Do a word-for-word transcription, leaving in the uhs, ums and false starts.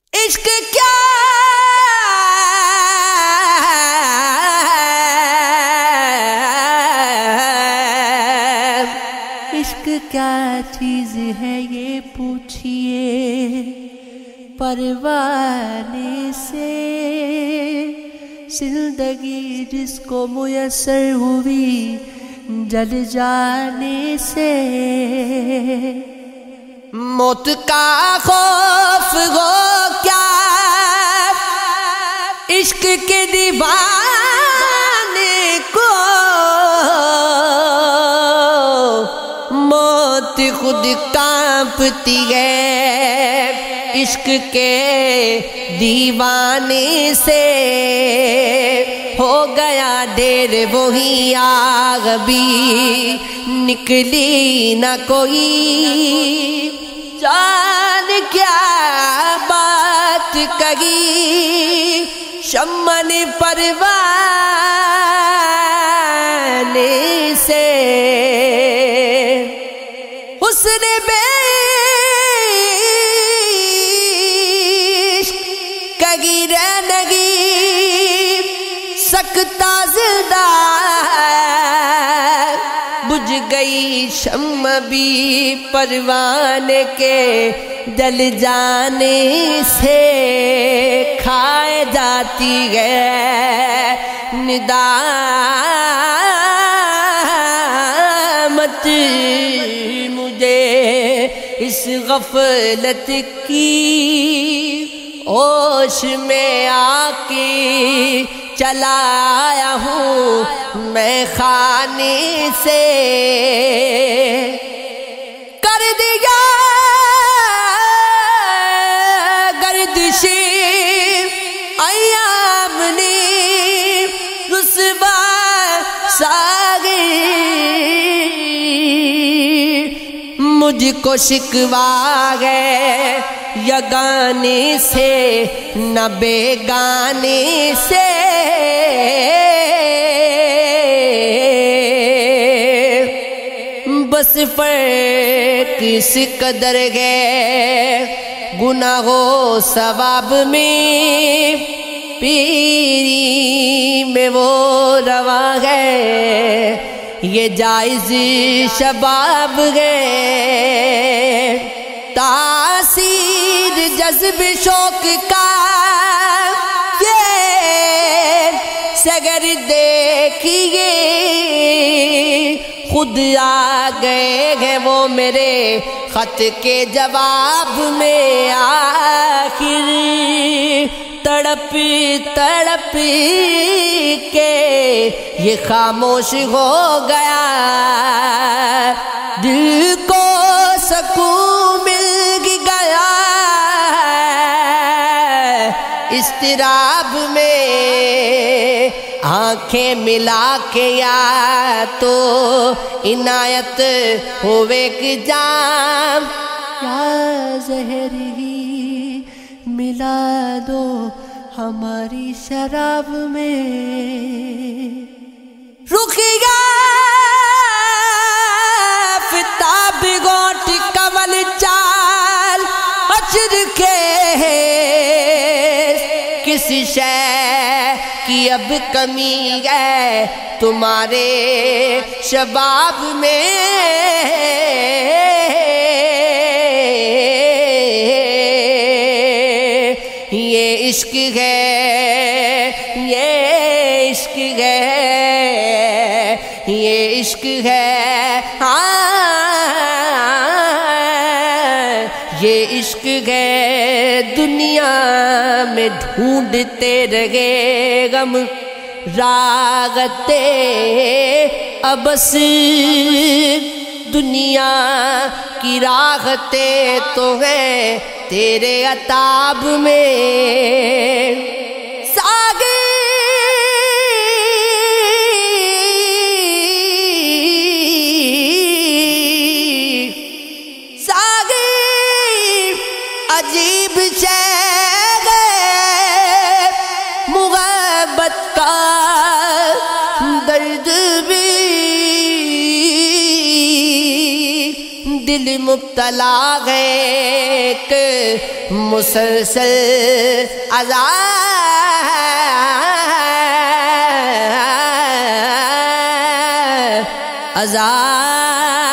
عشق کیا عشق کیا چیز ہے یہ پوچھئے پروانے سے، زندگی جس کو میسر ہوئی جل جانے سے، موت کا خوف ہو کیا عشق کے دیوانے کو، موت خود کانپتی ہے عشق کے دیوانے سے، ہو گیا دیر وہی آگ بھی نکلی نہ کوئی، جان کیا بات کہی شمن پروانے سے، حسن بیش کگی رہنگی سکتا زندہ، بجھ گئی شمع بھی پروانے کے جل جانے سے، کھائے جاتی ہے ندامت مجھے اس غفلت کی، ہوش میں آ کے چلا آیا ہوں میں خانے سے، کر دیا گردش ایام نے رسوا ساگی، مجھ کو شکوا ہے یگانے سے نہ بیگانے سے، بس فرق اس قدر ہے گناہ و ثواب میں، پیری میں وہ رواں ہے یہ جائز شباب ہے، تاثیر جذب شوق کا یہ سگر دیکھیے، خود آ گئے ہیں وہ میرے خط کے جواب میں، آخر تڑپ تڑپ کے یہ خاموش ہو گیا، دل کو سکون مل گیا اضطراب میں، آنکھیں ملا کے یا تو عنایت ہوئے ایک جام، یا زہر ہی ملا دو ہماری شراب میں، رخیہ فتاب گوٹ کمل چال اچر کے کسی شے کی اب کمی ہے تمہارے شباب میں، یہ عشق ہے یہ عشق ہے یہ عشق ہے، ہاں یہ عشق ہے، دنیا میں ڈھونڈتے رہے غم راغتے ابس، دنیا کی راغتے تو ہیں تیرے عتاب میں، ساگی ساگی عجیب شے محبت کا درد بھی دل مبتلا ہے کہ مسلسل عذاب عذاب